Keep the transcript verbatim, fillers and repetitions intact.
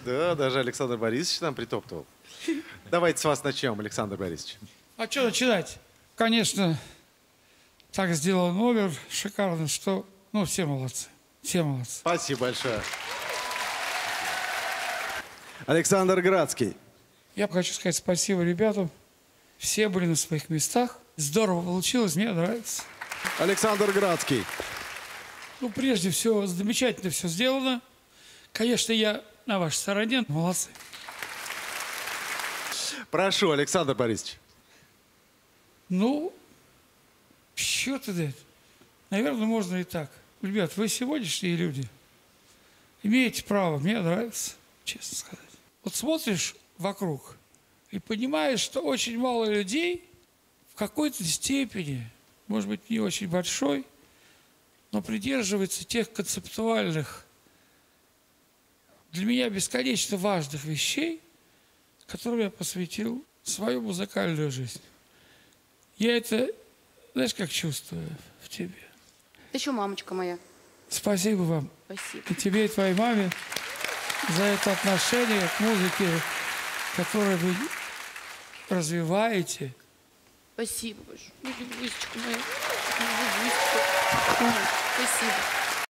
Да, даже Александр Борисович нам притоптывал. Давайте с вас начнем, Александр Борисович. А что начинать? Конечно, так сделал номер шикарно, что, ну, все молодцы. Все молодцы. Спасибо большое. Александр Градский. Я хочу сказать спасибо ребятам. Все были на своих местах. Здорово получилось, мне нравится. Александр Градский. Ну, прежде всего, замечательно все сделано. Конечно, я на вашей стороне. Молодцы. Прошу, Александр Борисович. Ну, что-то, да, наверное, можно и так. Ребят, вы сегодняшние люди. Имеете право, мне нравится, честно сказать. Вот смотришь вокруг и понимаешь, что очень мало людей в какой-то степени, может быть, не очень большой, но придерживается тех концептуальных, для меня бесконечно важных вещей, которым я посвятил свою музыкальную жизнь. Я это, знаешь, как чувствую в тебе. Ты что, мамочка моя? Спасибо вам. Спасибо. И тебе, и твоей маме за это отношение к музыке, которое вы развиваете. Спасибо большое. Бусечка моя. Бусечка. Спасибо.